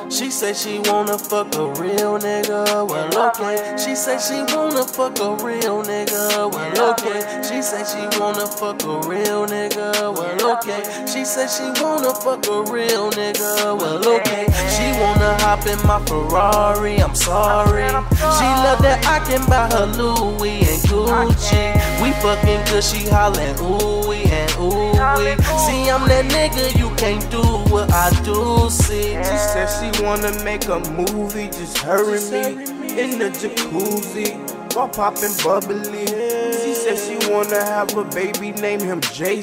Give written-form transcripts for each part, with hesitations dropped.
She said she wanna fuck a real nigga, well okay. She said she wanna fuck a real nigga, well okay. She said she wanna fuck a real nigga, well okay. She said she wanna fuck a real nigga, well okay. She wanna hop in my Ferrari, I'm sorry. She love that I can buy her Louis and Gucci. We fucking cause she hollin' ooh and ooh. See, I'm that nigga, you can't do what I do, see. She said she wanna make a movie, just her and me in the jacuzzi, while popping bubbly. She said she wanna have a baby, name him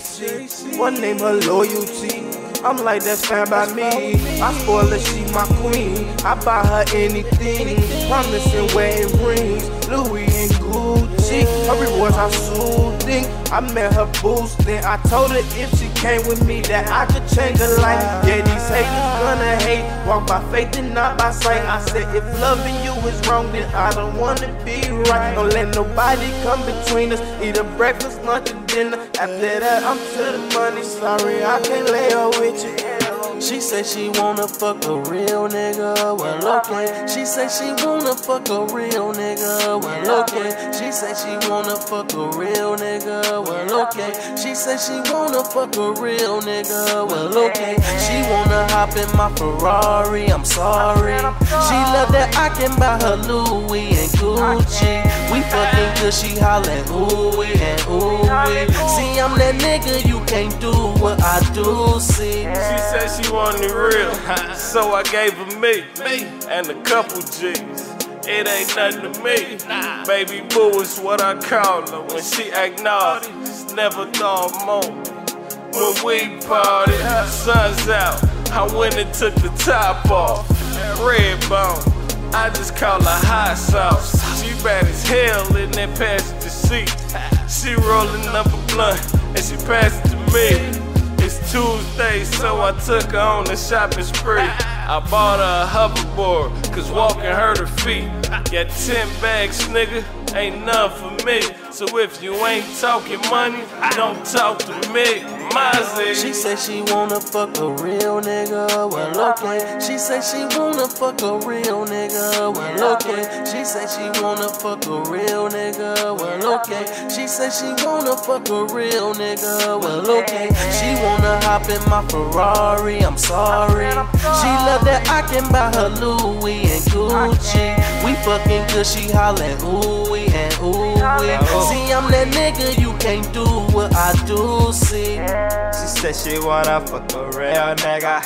JC. One name her Loyalty. I'm like, that's fine by me. I spoil her, she my queen. I buy her anything, promising wedding rings, Louis and Gucci. Her rewards are soothing. I met her boosting. I told her if she came with me that I could change her life. Yeah, these haters gonna hate. Walk by faith and not by sight. I said if loving you is wrong, then I don't wanna be right. Don't let nobody come between us. Eat a breakfast, lunch, and dinner. After that, I'm to the money. Sorry, I can't lay her with you. She said she wanna fuck a real nigga, well okay. She said she wanna fuck a real nigga, well okay. She said she wanna fuck a real nigga, well okay. She said she wanna fuck a real nigga, well okay. She wanna hop in my Ferrari, I'm sorry. She love that I can buy her Louis and Gucci. We fucking cause she hollin' ooh and ooh. See, I'm that nigga, you can't do what I do, see. She said she wanted real, so I gave her me and a couple G's. It ain't nothing to me. Baby boo is what I call her when she act naughty. Just never thought more. When we party, sun's out, I went and took the top off. Red bone, I just call her hot sauce. She bad as hell in that passenger seat. She rolling up a blunt and she passed it to me. It's Tuesday, so I took her on a shopping spree. I bought her a hoverboard, cause walking hurt her feet. Got 10 bags, nigga, ain't none for me. So if you ain't talking money, don't talk to me. Mozzie. She said she wanna fuck a real nigga, well okay. She said she wanna fuck a real nigga, well okay. She said she wanna fuck a real nigga, well okay. She said she wanna fuck a real nigga, well okay. She wanna hop in my Ferrari, I'm sorry. She love that I can buy her Louis and Gucci. We fucking cause she hollin' ooh and ooh. See, I'm that nigga, you can't do what I do, see. She said she wanna fuck a real nigga,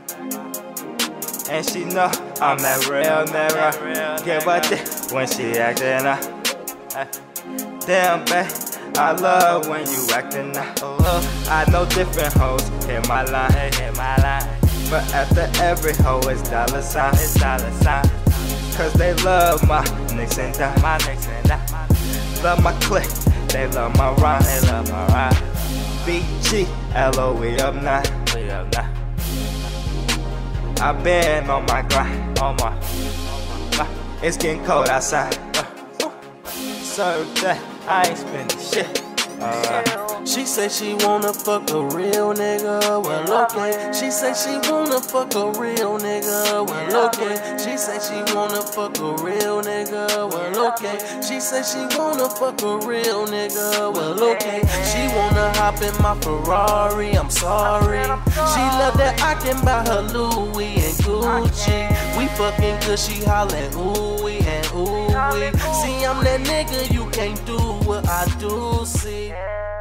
and she know I'm that real nigga. Get what it when she actin' up. Damn, babe, I love when you actin' up. I know different hoes hit my line, but after every hoe is dollar sign, cause they love my nicks and dime, love my click, they love my rhyme, BG, LOE up now. I been on my grind, it's getting cold outside. Serve that, I ain't spending shit. She said she wanna fuck a real nigga, well okay. She said she wanna fuck a real nigga, well okay. She said she wanna fuck a real nigga, well okay. She said she wanna fuck a real nigga, well okay. She wanna hop in my Ferrari, I'm sorry. She love that I can buy her Louis and Gucci. We fucking cause she hollin' ooh and ooh. See, I'm that nigga, you can't do what I do, see.